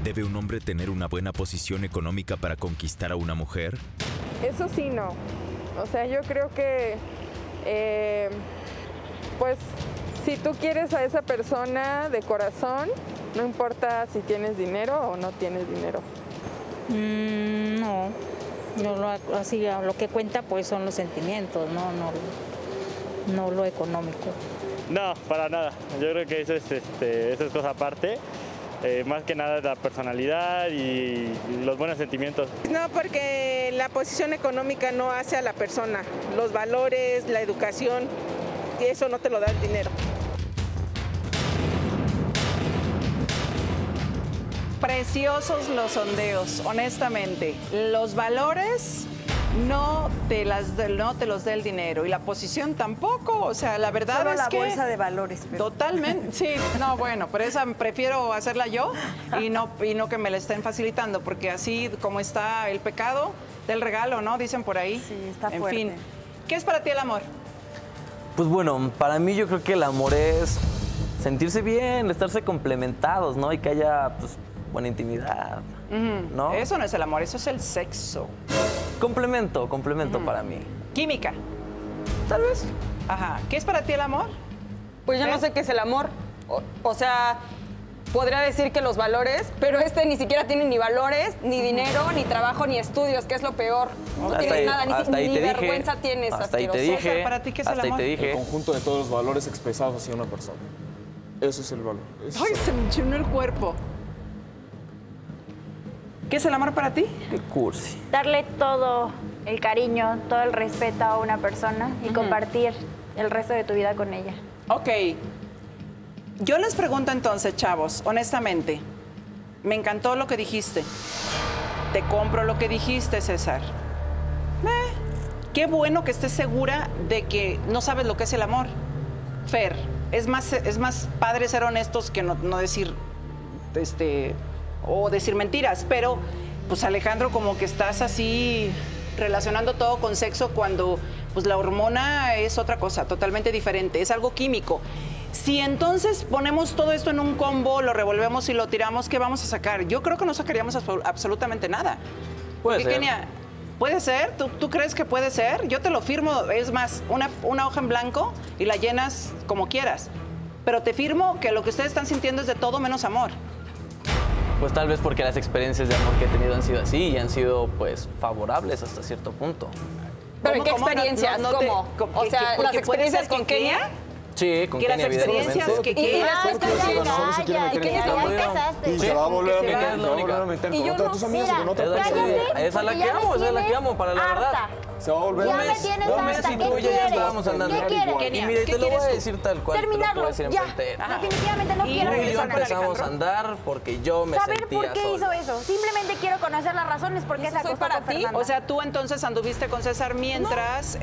¿Debe un hombre tener una buena posición económica para conquistar a una mujer? Eso sí, no. O sea, yo creo que, pues, si tú quieres a esa persona de corazón, no importa si tienes dinero o no tienes dinero. No, así lo que cuenta pues son los sentimientos, no lo económico. No, para nada. Yo creo que eso es cosa aparte. Más que nada la personalidad y los buenos sentimientos. No, porque la posición económica no hace a la persona. Los valores, la educación, y eso no te lo da el dinero. Preciosos los sondeos, honestamente. Los valores no te los da el dinero y la posición tampoco. O sea, la verdad Solo es la que bolsa de valores. Pero... Totalmente, sí. No, bueno, pero esa prefiero hacerla yo y no que me la estén facilitando, porque así como está el pecado del regalo, ¿no? Dicen por ahí. Sí, está fuerte. En fin, ¿qué es para ti el amor? Pues bueno, para mí yo creo que el amor es sentirse bien, estarse complementados, ¿no? Y que haya, pues, buena intimidad, ¿no? Eso no es el amor, eso es el sexo. Complemento para mí. Química. Tal vez. Ajá. ¿Qué es para ti el amor? Pues yo no sé qué es el amor. O sea, podría decir que los valores, pero ni siquiera tiene ni valores, ni dinero, ni trabajo, ni estudios, que es lo peor. No tienes nada, ni vergüenza tienes. Hasta ahí te dije. ¿Para ti qué es el amor? Hasta ahí te dije. El conjunto de todos los valores expresados hacia una persona. Eso es el valor. Ay, se me enchinó el cuerpo. ¿Qué es el amor para ti? Qué cursi. Darle todo el cariño, todo el respeto a una persona y compartir el resto de tu vida con ella. Ok. Yo les pregunto entonces, chavos, honestamente, me encantó lo que dijiste. Te compro lo que dijiste, César. Qué bueno que estés segura de que no sabes lo que es el amor. Fer, es más padre ser honestos que no decir, o decir mentiras, pero pues Alejandro, como que estás así relacionando todo con sexo cuando pues la hormona es otra cosa, totalmente diferente, es algo químico. Si entonces ponemos todo esto en un combo, lo revolvemos y lo tiramos, ¿qué vamos a sacar? Yo creo que no sacaríamos absolutamente nada. Puede ser. Kenia, ¿puede ser? ¿Tú crees que puede ser? Yo te lo firmo, es más, una hoja en blanco y la llenas como quieras. Pero te firmo que lo que ustedes están sintiendo es de todo menos amor. Pues tal vez porque las experiencias de amor que he tenido han sido así y han sido, pues, favorables hasta cierto punto. ¿Pero en qué experiencias? ¿Cómo? O sea, ¿las experiencias con Kenia? Sí, con que Kenia, las experiencias que quieras. ¿Y qué Y se va a volver a meter, la única. meter Y con yo otros no, amigos o con otra mira, persona. cállate. Esa es la que amo, esa es la que amo, para la verdad. Se va a volver Ya a me meter. tienes Un mes harta. y ¿Qué tú y yo ya quieres? estábamos andando. ¿Qué quieres? Y mire, te lo voy a decir tal cual, te lo Terminarlo, puedo decir ya. enfrente. Definitivamente no Y quiero Tú y yo regresar. empezamos a andar porque yo me ¿Saber sentía por qué solo. hizo eso? Simplemente quiero conocer las razones por qué se acostó para con ti? Fernanda. O sea, tú entonces anduviste con César mientras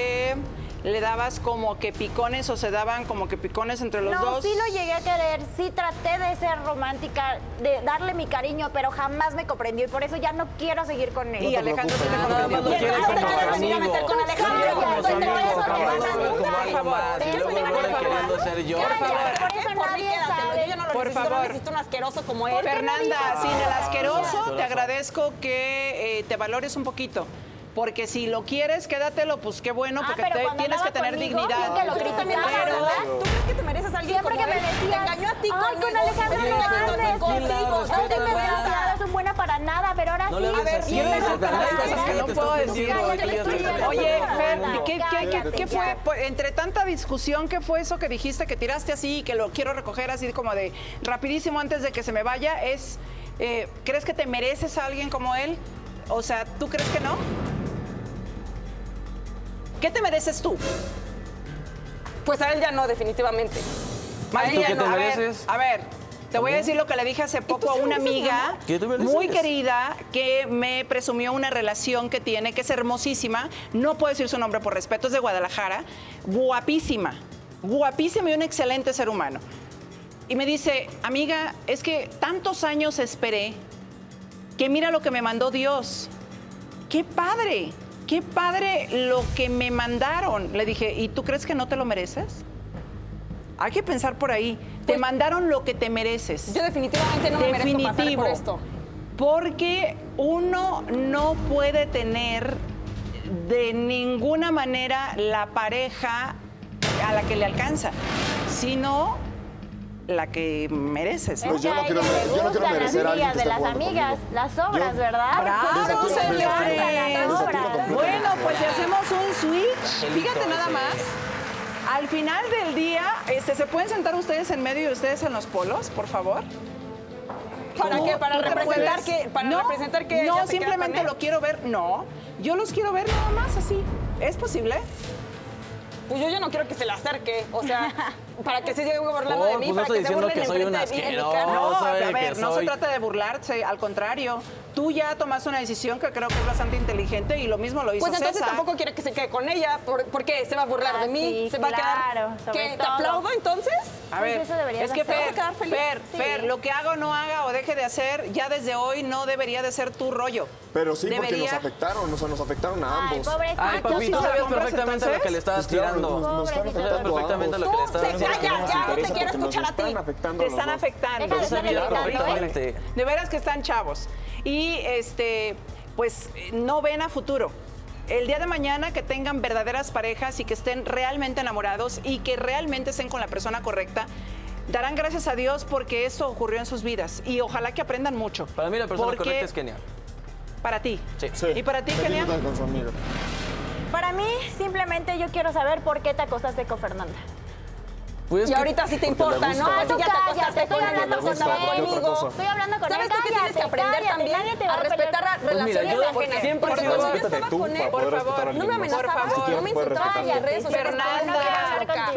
le dabas como que picones o se daban como que picones entre los no, dos. sí lo llegué a querer, sí traté de ser romántica, de darle mi cariño, pero jamás me comprendió y por eso ya no quiero seguir con él. Y Alejandro se te Nada más lo quiero como amigo. con Alejandro. Como Por amigo, eso jamás no lo veo como algo más. Y luego ahora queriendo ser yo. Por eso nadie sabe. Yo no lo Por necesito, favor. no necesito un asqueroso como él. Fernanda, sin el asqueroso, Ah. te agradezco que te valores un poquito. Porque si lo quieres, quédatelo, pues qué bueno, porque pero cuando tienes que andaba tener conmigo, dignidad. bien que lo criticaba, Pero- ¿verdad? ¿Tú crees que te mereces a alguien Siempre como que me él? decías, Te engañó a ti ay, conmigo. con Alejandro Te no engañó andes, contigo. no te me son buena para nada, pero ahora No sí. le hables así, Bien, Fernanda, pero hay para cosas que nada. no te puedo estoy decir. diciendo, Cállate, aquí ya estoy estoy bien. Oye, Fer, Fernanda, ¿qué fue? ya. Pues, entre tanta discusión, ¿qué fue eso que dijiste que tiraste así y que lo quiero recoger así como de rapidísimo antes de que se me vaya? ¿Crees que te mereces a alguien como él? O sea, ¿tú crees que no? ¿Qué te mereces tú? Pues a él ya no, definitivamente. A ¿Tú ella qué te no. mereces? A ver, te voy a decir lo que le dije hace poco a una amiga ¿Qué te mereces? muy querida que me presumió una relación que tiene, que es hermosísima. No puedo decir su nombre por respeto, es de Guadalajara. Guapísima, guapísima y un excelente ser humano. Y me dice, amiga, es que tantos años esperé que mira lo que me mandó Dios. ¡Qué padre! ¡Qué padre lo que me mandaron! Le dije, ¿y tú crees que no te lo mereces? Hay que pensar por ahí. Te mandaron lo que te mereces. Yo definitivamente no me merezco pasar por esto. Porque uno no puede tener de ninguna manera la pareja a la que le alcanza, sino la que mereces, ¿no? Pues yo no quiero merecer a alguien que de está las jugando amigas, conmigo. las obras, ¿verdad? ¡Bravo, señores! completamente. Bueno, pues si hacemos un switch, fíjate nada más. Al final del día, ¿se pueden sentar ustedes en medio y ustedes en los polos, por favor? ¿Para qué? ¿Para ¿Tú te representar puedes? que para No, representar que ella no, se queda simplemente con él? lo quiero ver. No, yo los quiero ver nada más así. ¿Es posible? Pues yo ya no quiero que se le acerque, o sea, para que se siga burlando de mí, pues no para estoy que se diciendo burlen que soy un enfrente de mí en mi asqueroso. cara. No, sabe a ver, que no se soy- trata de burlarse, al contrario. Tú ya tomaste una decisión que creo que es bastante inteligente y lo mismo lo hizo Pues entonces César. tampoco quiere que se quede con ella, ¿por qué? ¿Se va a burlar de mí? sí, ¿Se va a quedar? claro, sobre ¿Qué? ¿Te todo. aplaudo entonces? A Pues ver, eso deberías es que hacer. ¿Te vas a quedar feliz? Fer, lo que haga o no haga o deje de hacer, ya desde hoy no debería de ser tu rollo. Pero sí, porque Debería- nos afectaron, o sea, nos afectaron a Ay, ambos. pobrecito. Ay, papi, sí tú se la sabías compras, perfectamente a lo que le estabas Pues claro, tirando. nos están Pobrecito. afectando Sabes perfectamente a lo ambos. que le estabas Tú, tirando. ya, no te interesa quiero porque nos escuchar a ti. están afectando Te a los están dos. afectando. Deja de Yo estar sabía gritando, ¿eh? perfectamente. De veras que están chavos. Y pues no ven a futuro. El día de mañana que tengan verdaderas parejas y que estén realmente enamorados y que realmente estén con la persona correcta, darán gracias a Dios porque esto ocurrió en sus vidas. Y ojalá que aprendan mucho. Para mí la persona Porque- correcta es Kenia. Para ti. Sí. Sí. ¿Y para ti, Feliz Kenia? con su amiga. Para mí, simplemente yo quiero saber por qué te acostaste con Fernanda. Pues Y ahorita sí te importa, le ¿no? gusta. Pues tú ya te cállate, acostaste estoy con hablando él, con estaba él. conmigo. Estoy hablando con él. ¿Sabes tú qué tienes que Cállate, aprender cállate, también? nadie te va A a respetar las Pues mira, relaciones yo ajenas. siempre Porque digo, cuando yo respétate estaba tú con él, para poder por favor, respetar a no me alguien más. Por amenazabas, favor. no me Puedes insultabas en respetar. redes sociales. Fernanda,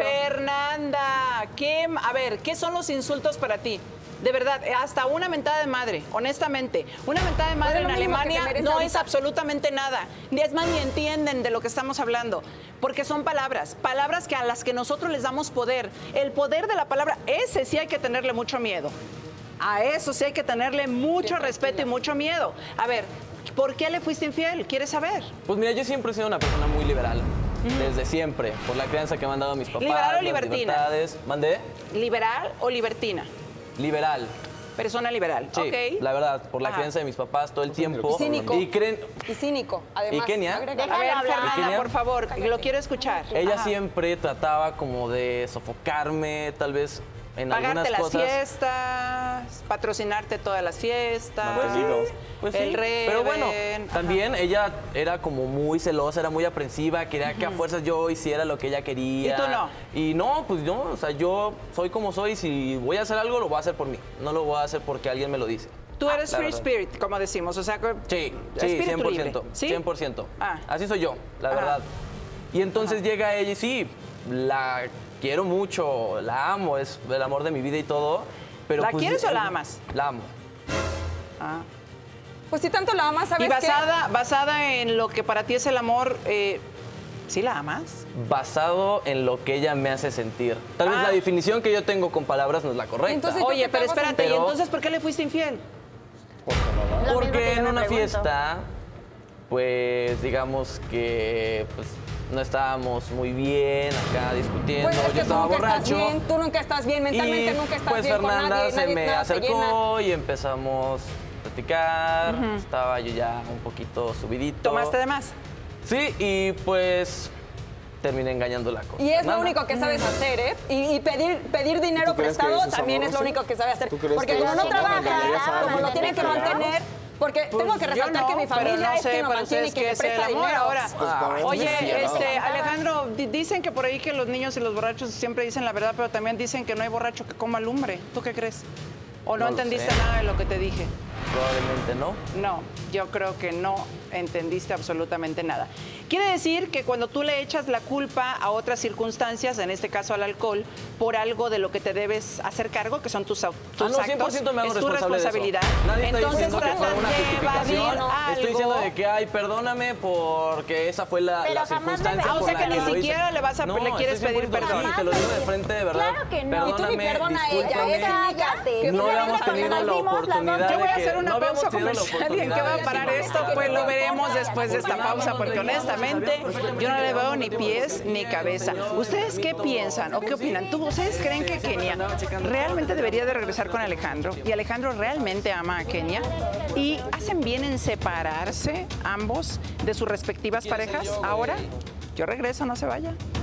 Fernanda, ¿qué son los insultos para ti? De verdad, hasta una mentada de madre, honestamente. Una mentada de madre Pues es en lo mínimo que Alemania se merece no ahorita. es absolutamente nada. Ni es más, ni entienden de lo que estamos hablando. Porque son palabras que a las que nosotros les damos poder. El poder de la palabra, ese sí hay que tenerle mucho miedo. A eso sí hay que tenerle mucho respeto y mucho miedo. A ver, ¿por qué le fuiste infiel? ¿Quieres saber? Pues mira, yo siempre he sido una persona muy liberal. Desde siempre, por la crianza que me han dado mis papás. ¿Liberal o las libertina? libertades. ¿Mandé? ¿Liberal o libertina? Liberal. Persona liberal. Sí, Ok. la verdad, por la Ajá. crianza de mis papás todo el tiempo. Y cínico. Y creen, Y cínico, además. ¿Y Kenia? agrégale. A ver, Déjalo hablar. Fernanda, Kenia. por favor, lo quiero escuchar. ella Ajá. siempre trataba como de sofocarme, tal vez en Pagarte algunas las cosas. fiestas, patrocinarte todas las fiestas, Pues sí, el Reven. pero bueno, Ajá. también ella era como muy celosa, era muy aprensiva, quería que a fuerzas yo hiciera lo que ella quería. ¿Y tú no? Y no, pues yo, o sea, yo soy como soy, si voy a hacer algo, lo voy a hacer por mí, no lo voy a hacer porque alguien me lo dice. Tú eres la free verdad. spirit, como decimos, o sea, Sí, sí, espíritu 100%, libre, ¿sí? 100%. Ah. Así soy yo, la Ajá. verdad. Y entonces llega ella y sí, la quiero mucho, la amo, es el amor de mi vida y todo. Pero ¿La pues, quieres o la amas? La amo. Ah. Pues si tanto la amas, ¿sabes Y qué? basada en lo que para ti es el amor, ¿sí la amas? Basado en lo que ella me hace sentir. Tal vez Ah. la definición que yo tengo con palabras no es la correcta. Entonces, Oye, ¿qué te pero hago espérate, ¿y sentir? entonces por qué le fuiste infiel? Lo mismo que Porque yo en me una pregunto. fiesta, pues digamos que pues, no estábamos muy bien acá discutiendo. Pues es que yo estaba tú nunca borracho. estás bien, tú nunca estás bien, mentalmente y nunca estás pues bien Fernanda con nadie, se nadie me nada te llena. acercó y empezamos a platicar. Estaba yo ya un poquito subidito. ¿Tomaste de más? Sí, y pues terminé engañándola con Y es lo Fernanda. único que sabes hacer, ¿eh? Y pedir dinero ¿Tú crees que prestado eso es también es lo amoroso? único que sabe hacer. ¿Tú crees Porque que como eso no es amor? ¿Engañarías a trabaja, como alguien lo tiene que porque mantener, porque tengo que Pues yo resaltar no, que mi pero familia no es sé quien lo para mantiene y ustedes que qué le es el presta amor dinero. ahora. para Oye, mí sí, ¿no? Alejandro, dicen que por ahí que los niños y los borrachos siempre dicen la verdad, pero también dicen que no hay borracho que coma lumbre. ¿Tú qué crees? ¿O no No lo entendiste sé. nada de lo que te dije? Probablemente no. No, yo creo que no entendiste absolutamente nada. Quiere decir que cuando tú le echas la culpa a otras circunstancias, en este caso al alcohol, por algo de lo que te debes hacer cargo, que son tus No, actos, 100% me hago es tu responsable de eso. responsabilidad. Nadie está Entonces diciendo que fue tratas una de justificación. evadir Estoy algo. diciendo de que, ay, perdóname porque esa fue la Pero jamás circunstancia me- Ah, o por sea la que ni lo hice. siquiera le vas a- No, le quieres estoy pedir 100% perdón. Sí, te lo digo de frente, de verdad. Claro que no. Y tú ni Perdóname, perdona a ella, discúlpame. Cállate. No habíamos tenido la oportunidad Yo voy a de que hacer una no habíamos pausa tenido la comercial y en qué va a oportunidad parar de esto, pues lo veremos después de esta pausa, porque honestamente Honestamente, yo no le veo ni pies ni cabeza. ¿Ustedes qué piensan o qué opinan? ¿Ustedes creen que Kenia realmente debería de regresar con Alejandro? ¿Y Alejandro realmente ama a Kenia? ¿Y hacen bien en separarse ambos de sus respectivas parejas? Ahora, yo regreso, no se vaya.